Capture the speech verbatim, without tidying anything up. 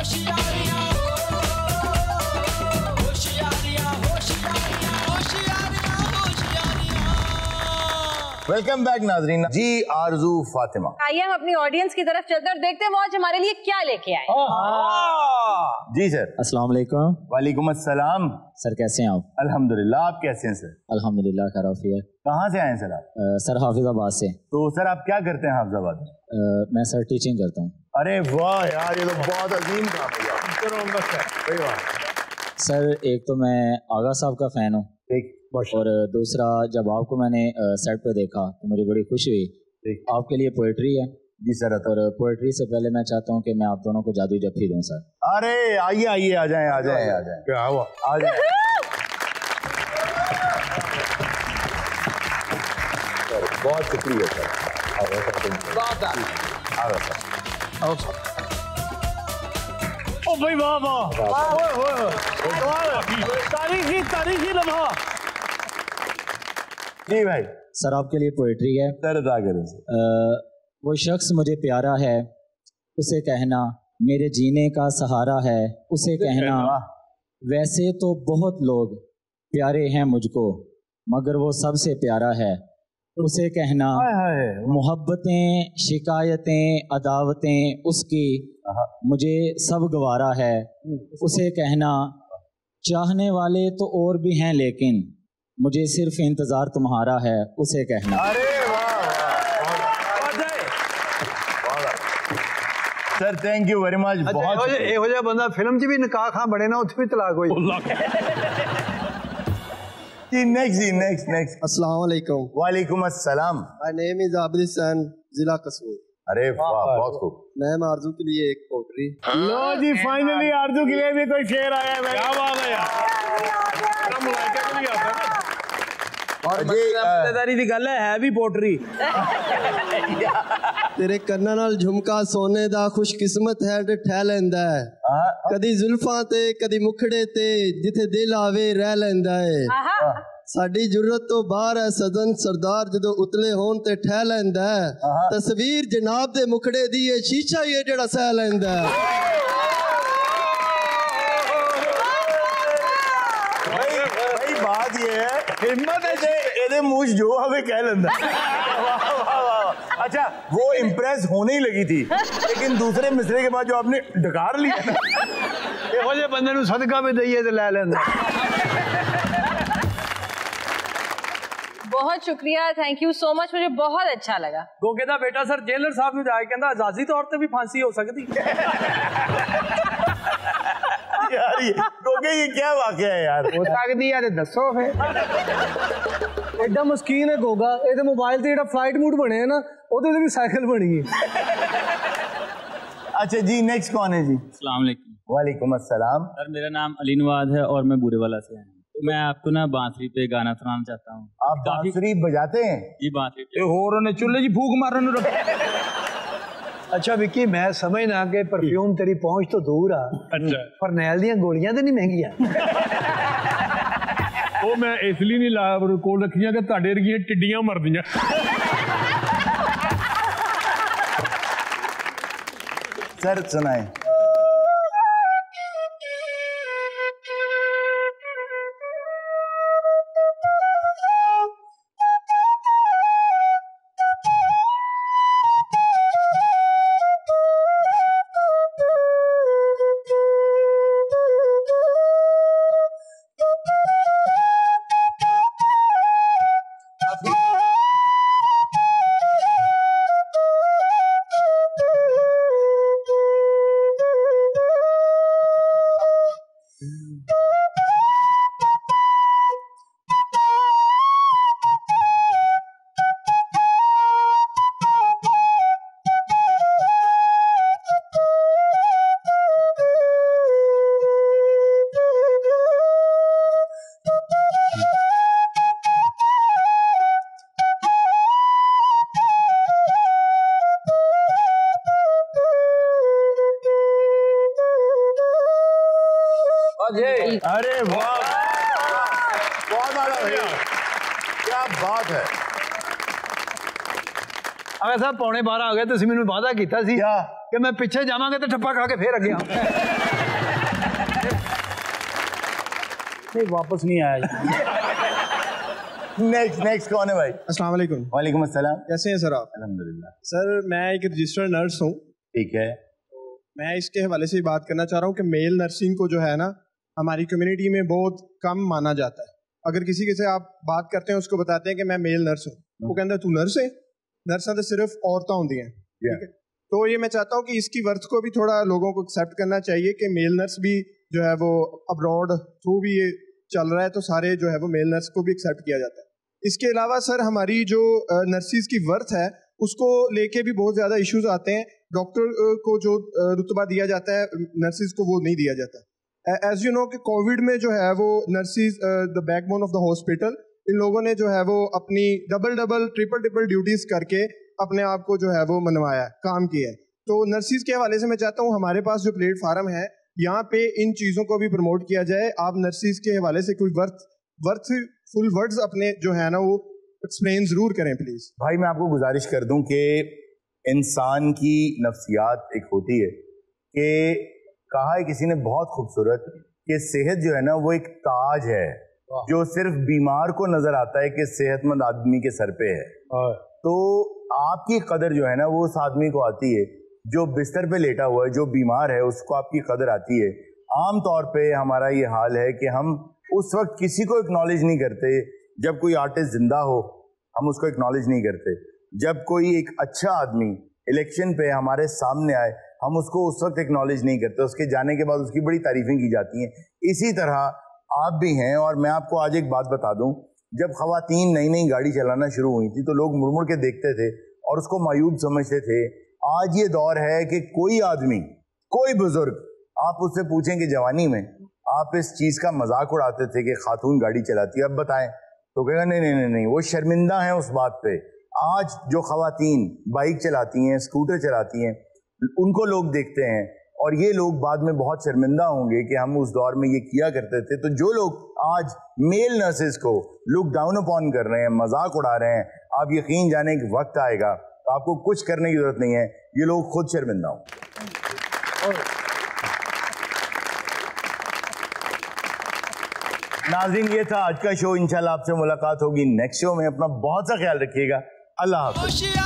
Welcome back नाजरीन। जी आरजू फातिमा, आइए हम अपनी ऑडियंस की तरफ चलते हैं और देखते हैं वो आज हमारे लिए क्या लेके आए। जी सर। अस्सलाम वालेकुम। वालेकुम अस्सलाम। सर कैसे हैं आप? अल्हम्दुलिल्लाह, आप कैसे हैं सर? अल्हम्दुलिल्लाह खैरियत है। कहाँ से आए हैं सर आप? आ, सर हाफिजाबाद से। तो सर आप क्या करते हैं हाफिजाबाद में? आ, मैं सर टीचिंग करता हूँ। अरे वाह यार, ये तो बहुत अजीम काम है। सर एक तो मैं आगा साहब का फैन हूँ और दूसरा जब आपको मैंने सेट पे देखा तो मुझे बड़ी खुशी हुई। आपके लिए पोएट्री है। जी सर। और पोएट्री से पहले मैं चाहता हूँ कि मैं आप दोनों को जादू जफ्फी दूं सर। अरे आइए आइए, आ जाएं आ जाएं आ जाएं। क्या हुआ? आ जाएं। बहुत शुक्रिया सर। ओ भाई वाह वाह, तारीखी तारीखी लम्हा। जी भाई। सर आपके लिए पोएट्री है। सर अदा करें सर। वो शख्स मुझे प्यारा है, उसे कहना मेरे जीने का सहारा है। उसे कहना वैसे तो बहुत लोग प्यारे हैं मुझको, मगर वो सबसे प्यारा है। उसे कहना मोहब्बतें शिकायतें अदावतें उसकी मुझे सब गवारा है। उसे कहना चाहने वाले तो और भी हैं लेकिन मुझे सिर्फ इंतजार तुम्हारा है। उसे कहना। अरे sir thank you very much. बहुत ਇਹੋ ਜਿਹਾ ਬੰਦਾ ਫਿਲਮ 'ਚ ਵੀ ਨਿਕਾਹ ਖਾਂ ਬਣੇ ਨਾ, ਉੱਥੇ ਵੀ ਤਲਾਕ ਹੋਈ। जी नेक्स्ट जी नेक्स्ट नेक्स्ट। अस्सलाम वालेकुम। वालेकुम अस्सलाम। My name is Abid Hasan, जिला कसूर। अरे वाह बहुत खूब। मैम आरजू के लिए एक पोएट्री। लो जी फाइनली आरजू के लिए भी कोई शेर आया है। क्या बात है यार, मुलायका के लिए आता है और मजेदारी दी गल है भी पोएट्री। तेरे कन्ना नाल झुमका सोने दा खुशकिस्मत है ते ठह लैंदा है। कदी जुल्फां ते कदी मुखड़े ते जिथे दिल आवे रह लैंदा है। साडी जुर्रत तो बाहर है सदन सरदार जदों उतले होन ते ठह लैंदा है। तस्वीर जनाब दे मुखड़े दी ये शीशा ही है जेड़ा सह लैंदा है। भाई भाई बात ये है, हिम्मत है एदे मुंह जो हवे कह लेंदा। वाह वाह वाह। अच्छा वो इम्प्रेस होने ही लगी थी, लेकिन दूसरे मिसरे के बाद जो आपने डकार लिया ना, ਇਹੋ ਜਿਹੇ ਬੰਦੇ ਨੂੰ ਸਦਕਾ ਵੀ ਦਈਏ ਤੇ ਲੈ ਲੈਂਦਾ। बहुत शुक्रिया, थैंक यू सो मच, मुझे बहुत अच्छा लगा। गोगे दा बेटा सर जेलर साहब ਨੂੰ ਜਾ ਕੇ ਕਹਿੰਦਾ ਆਜ਼ਾਦੀ ਤੌਰ ਤੇ ਵੀ फांसी हो सकती। यार ये गोगे ये क्या वाकया है यार? हो सकती है तो दसो फिर। एडा मस्कीन है गोगा, ये मोबाइल से जेड़ा फ्लाइट मूड बने है ना, ਉਹਦੇ ਤੇ ਵੀ साइकिल बनी है। अच्छा जी नेक्स्ट कौन है जी? अस्सलाम वालेकुम। वालेकुम अस्सलाम। सर मेरा नाम अली नवाज है और मैं बूरेवाला से हूँ। तो मैं आपको ना बांसुरी पे गाना सुनाना चाहता हूँ। आप बांसुरी बजाते हैं? जी बांसुरी पे। होर ने चुल्ले जी फूक मारन नु रख। अच्छा विक्की मैं समझना कि परफ्यूम तेरी पहुंच तो दूर आ। अच्छा फरनैल दी गोलियां तो नहीं महंगियां? ਉਹ ਮੈਂ ਇਸ ਲਈ ਨਹੀਂ ਲਾ ਕੋਲ ਰੱਖੀਆਂ ਕਿ ਤੁਹਾਡੇ ਵਰਗੀਆਂ ਟਿੱਡੀਆਂ ਮਰਦੀਆਂ। सर सुनाए। अरे वाह बहुत बढ़िया, क्या बात है। अगर साहब पौने बारह आ गए तो मैंने वादा किया सी कि मैं पीछे जावांगे तो ठप्पा खा के फिर अगे आऊं। नहीं वापस नहीं आया। नेक्स्ट नेक्स्ट कौन है भाई? अस्सलाम वालेकुम। वालेकुम अस्सलाम। कैसे हैं सर आप? अल्हम्दुलिल्लाह। सर मैं एक रजिस्टर्ड नर्स हूँ। ठीक है। मैं इसके हवाले से बात करना चाह रहा हूँ कि मेल नर्सिंग को जो है ना हमारी कम्युनिटी में बहुत कम माना जाता है। अगर किसी के से आप बात करते हैं उसको बताते हैं कि मैं मेल नर्स हूँ, वो कहता है तू नर्स है? नर्सा तो सिर्फ औरतें होती हैं। ठीक है, तो ये मैं चाहता हूँ कि इसकी वर्थ को भी थोड़ा लोगों को एक्सेप्ट करना चाहिए कि मेल नर्स भी जो है वो अब्रॉड थ्रू भी ये चल रहा है, तो सारे जो है वो मेल नर्स को भी एक्सेप्ट किया जाता है। इसके अलावा सर हमारी जो नर्सिस की वर्थ है उसको लेके भी बहुत ज़्यादा इश्यूज आते हैं। डॉक्टर को जो रुतबा दिया जाता है नर्सिस को वो नहीं दिया जाता। एज यू नो कि कोविड में जो है वो nurses the backbone of the hospital, इन लोगों ने जो है वो अपनी double double triple triple duties करके अपने आप को जो है वो मनवाया, काम किया है। तो नर्सिस के हवाले से मैं चाहता हूँ हमारे पास जो प्लेटफार्म है यहाँ पे इन चीज़ों को भी प्रमोट किया जाए। आप नर्सिस के हवाले से कोई वर्थ वर्थफुल वर्ड्स अपने जो है ना वो एक्सप्लेन जरूर करें प्लीज। भाई मैं आपको गुजारिश कर दूं कि इंसान की नफ्सियात एक होती है कि कहा है किसी ने बहुत खूबसूरत कि सेहत जो है ना वो एक ताज है जो सिर्फ बीमार को नजर आता है कि सेहतमंद आदमी के सर पे है। तो आपकी कदर जो है ना वो उस आदमी को आती है जो बिस्तर पे लेटा हुआ है, जो बीमार है, उसको आपकी कदर आती है। आम तौर पे हमारा ये हाल है कि हम उस वक्त किसी को एक्नॉलेज नहीं करते जब कोई आर्टिस्ट जिंदा हो, हम उसको एक्नॉलेज नहीं करते। जब कोई एक अच्छा आदमी इलेक्शन पे हमारे सामने आए हम उसको उस वक्त एक्नॉलेज नहीं करते, उसके जाने के बाद उसकी बड़ी तारीफें की जाती हैं। इसी तरह आप भी हैं। और मैं आपको आज एक बात बता दूं, जब खवातीन नई नई गाड़ी चलाना शुरू हुई थी तो लोग मुड़ मुड़ के देखते थे और उसको मायूब समझते थे। आज ये दौर है कि कोई आदमी, कोई बुजुर्ग, आप उससे पूछें कि जवानी में आप इस चीज का मजाक उड़ाते थे कि खातून गाड़ी चलाती है, अब बताएं, तो कहेगा नहीं नहीं नहीं नहीं, वो शर्मिंदा है उस बात पे। आज जो खवातीन बाइक चलाती हैं, स्कूटर चलाती हैं, उनको लोग देखते हैं और ये लोग बाद में बहुत शर्मिंदा होंगे कि हम उस दौर में ये किया करते थे। तो जो लोग आज मेल नर्सेज को लुक डाउन अपॉन कर रहे हैं, मजाक उड़ा रहे हैं, आप यकीन जाने कि वक्त आएगा तो आपको कुछ करने की जरूरत नहीं है, ये लोग खुद शर्मिंदा हों। नाज़रीन ये था आज का शो। इंशाल्लाह आपसे मुलाकात होगी नेक्स्ट शो में। अपना बहुत सा ख्याल रखिएगा। अल्लाह हाफ़िज़।